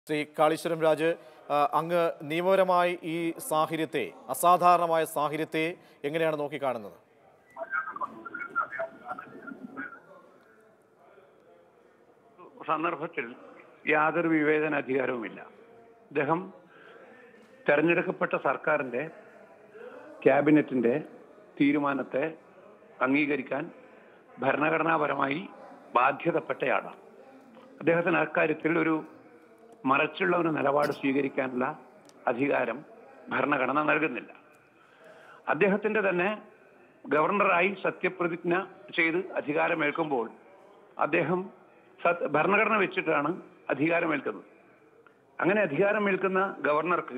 ശ്രീ കാളീശ്വരം രാജ്, അങ്ങ് നിയമപരമായി ഈ സാഹചര്യത്തെ, അസാധാരണമായ സാഹചര്യത്തെ എങ്ങനെയാണ് നോക്കിക്കാണുന്നത്? സന്ദർഭത്തിൽ യാതൊരു വിവേചനാധികാരവുമില്ല. അദ്ദേഹം തെരഞ്ഞെടുക്കപ്പെട്ട സർക്കാരിൻ്റെ ക്യാബിനറ്റിൻ്റെ തീരുമാനത്തെ അംഗീകരിക്കാൻ ഭരണഘടനാപരമായി ബാധ്യതപ്പെട്ടയാളാണ്. അദ്ദേഹത്തിന് അക്കാര്യത്തിൽ ഒരു മറച്ചുള്ള ഒരു നിലപാട് സ്വീകരിക്കാനുള്ള അധികാരം ഭരണഘടന നൽകുന്നില്ല. അദ്ദേഹത്തിൻ്റെ തന്നെ ഗവർണറായി സത്യപ്രതിജ്ഞ ചെയ്ത് അധികാരമേൽക്കുമ്പോൾ അദ്ദേഹം ഭരണഘടന വെച്ചിട്ടാണ് അധികാരമേൽക്കുന്നത്. അങ്ങനെ അധികാരമേൽക്കുന്ന ഗവർണർക്ക്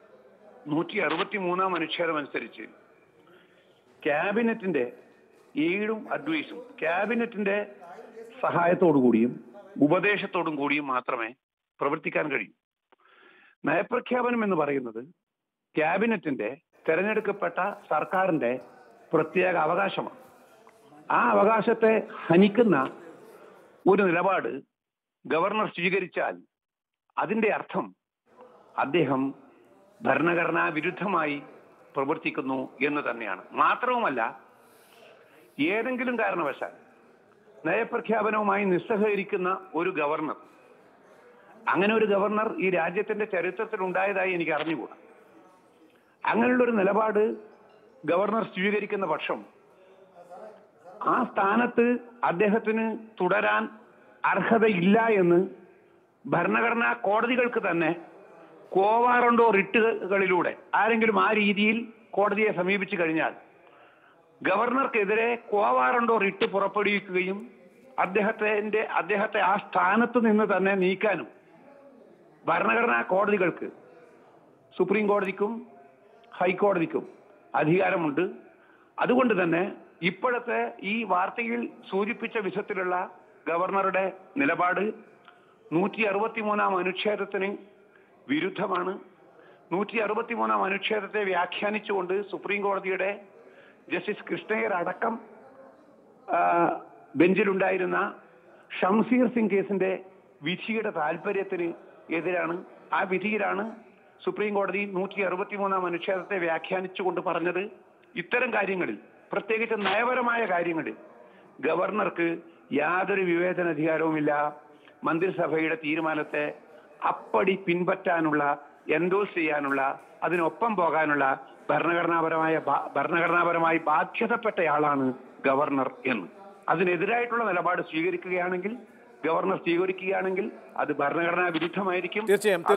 163 അനുച്ഛേദം അനുസരിച്ച് ക്യാബിനറ്റിന്റെ എയ്ഡും അഡ്വൈസും ക്യാബിനറ്റിന്റെ സഹായത്തോടു കൂടിയും ഉപദേശത്തോടും കൂടിയും മാത്രമേ പ്രവർത്തിക്കാൻ കഴിയൂ. നയപ്രഖ്യാപനം എന്ന് പറയുന്നത് ക്യാബിനറ്റിന്റെ തെരഞ്ഞെടുക്കപ്പെട്ട സർക്കാരിന്റെ പ്രത്യേക അവകാശമാണ്. ആ അവകാശത്തെ ഹനിക്കുന്ന ഒരു നിലപാട് ഗവർണർ സ്വീകരിച്ചാൽ അതിന്റെ അർത്ഥം അദ്ദേഹം ഭരണഘടനാ വിരുദ്ധമായി പ്രവർത്തിക്കുന്നു എന്ന് തന്നെയാണ്. മാത്രവുമല്ല, ഏതെങ്കിലും കാരണവശാൽ നയപ്രഖ്യാപനവുമായി നിസ്സഹകരിക്കുന്ന ഒരു ഗവർണർ, അങ്ങനെ ഒരു ഗവർണർ ഈ രാജ്യത്തിന്റെ ചരിത്രത്തിൽ ഉണ്ടായതായി എനിക്ക് അറിഞ്ഞുകൂടാ. അങ്ങനെയുള്ളൊരു നിലപാട് ഗവർണർ സ്വീകരിക്കുന്ന പക്ഷം ആ സ്ഥാനത്ത് അദ്ദേഹത്തിന് തുടരാൻ അർഹതയില്ല എന്ന് ഭരണഘടനാ കോടതികൾക്ക് തന്നെ കോവാറണ്ടോ റിട്ടുകളിലൂടെ ആരെങ്കിലും ആ രീതിയിൽ കോടതിയെ സമീപിച്ചു കഴിഞ്ഞാൽ ഗവർണർക്കെതിരെ കോവാറണ്ടോ റിട്ട് പുറപ്പെടുവിക്കുകയും അദ്ദേഹത്തെ ആ സ്ഥാനത്ത് നിന്ന് തന്നെ നീക്കാനും ഭരണഘടനാ കോടതികൾക്ക്, സുപ്രീം കോടതിക്കും ഹൈക്കോടതിക്കും അധികാരമുണ്ട്. അതുകൊണ്ട് തന്നെ ഇപ്പോഴത്തെ ഈ വാർത്തയിൽ സൂചിപ്പിച്ച വിധത്തിലുള്ള ഗവർണറുടെ നിലപാട് 163 അനുച്ഛേദത്തിന് വിരുദ്ധമാണ്. 163 അനുച്ഛേദത്തെ വ്യാഖ്യാനിച്ചുകൊണ്ട് സുപ്രീം കോടതിയുടെ ജസ്റ്റിസ് കൃഷ്ണയ്യർ അടക്കം ബെഞ്ചിലുണ്ടായിരുന്ന ഷംസീർ സിംഗ് കേസിന്റെ വിധിയുടെ താല്പര്യത്തിന് എതിരാണ്. ആ വിധിയിലാണ് സുപ്രീം കോടതി 163 അനുച്ഛേദത്തെ വ്യാഖ്യാനിച്ചുകൊണ്ട് പറഞ്ഞത്, ഇത്തരം കാര്യങ്ങളിൽ, പ്രത്യേകിച്ച് നയപരമായ കാര്യങ്ങളിൽ ഗവർണർക്ക് യാതൊരു വിവേചനാധികാരവുമില്ല. മന്ത്രിസഭയുടെ തീരുമാനത്തെ അപ്പടി എൻഡോസ് ചെയ്യാനുള്ള, അതിനൊപ്പം പോകാനുള്ള ഭരണഘടനാപരമായി ബാധ്യതപ്പെട്ടയാളാണ് ഗവർണർ എന്ന്. അതിനെതിരായിട്ടുള്ള നിലപാട് ഗവർണർ സ്വീകരിക്കുകയാണെങ്കിൽ അത് ഭരണഘടനാ വിരുദ്ധമായിരിക്കും. തീർച്ചയായും.